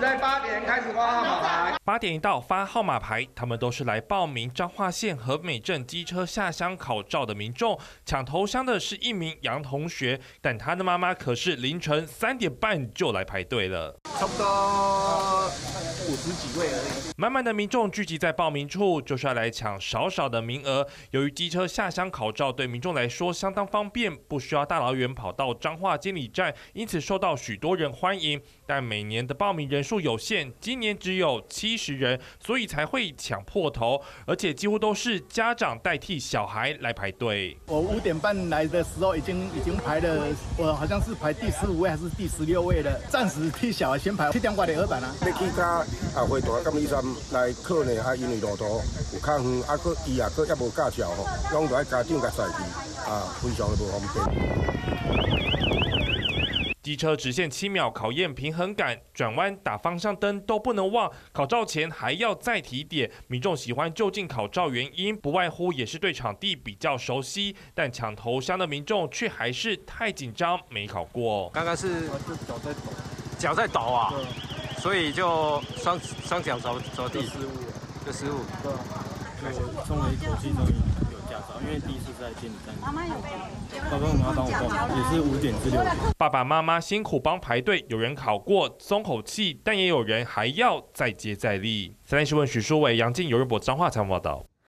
在8点开始发号码牌。 8点一到发号码牌，他们都是来报名彰化县和美镇机车下乡考照的民众。抢头香的是一名杨同学，但他的妈妈可是凌晨3点半就来排队了， 差不多50几位而已。 满满的民众聚集在报名处，就是要来抢少少的名额。由于机车下乡考照对民众来说相当方便，不需要大老远跑到彰化监理站，因此受到许多人欢迎。但每年的报名人数有限，今年只有70人，所以才会抢破头，而且几乎都是家长代替小孩来排队。 我5点半来的时候已经排了，我好像是排第15位还是第16位了，暂时替小孩先排7点外的2班啊。 要去甲花大甲医生来考呢，因为路途有较远，伊也无驾照吼，拢就爱家长甲载去，非常的无方便。 机车直线7秒考验平衡感，转弯、打方向灯都不能忘。考照前还要再提点。民众喜欢就近考照原因，不外乎也是对场地比较熟悉。但抢头香的民众却还是太紧张，没考过。 刚刚是脚在抖啊，所以就双脚着地，就失误。 就松了一口气，终于有驾照，因为第一次在监理站。妈妈有没有？爸爸妈妈帮我报，也是5点至6点。 爸爸妈妈辛苦帮排队，有人考过松口气，但也有人还要再接再厉。3立新闻许书伟、杨静、尤仁博彰化采访报道。